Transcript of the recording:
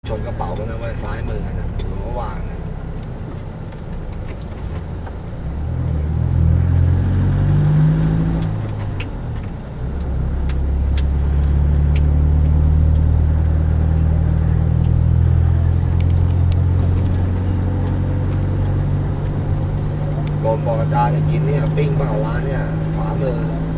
ชนกระเป๋ามันนะไว้ซ้ายมือนะหลวงพ่อวางนะโกนบอกอาจารย์จะกินเนี่ยปิ้งเปล่าร้านเนี่ยขวามือ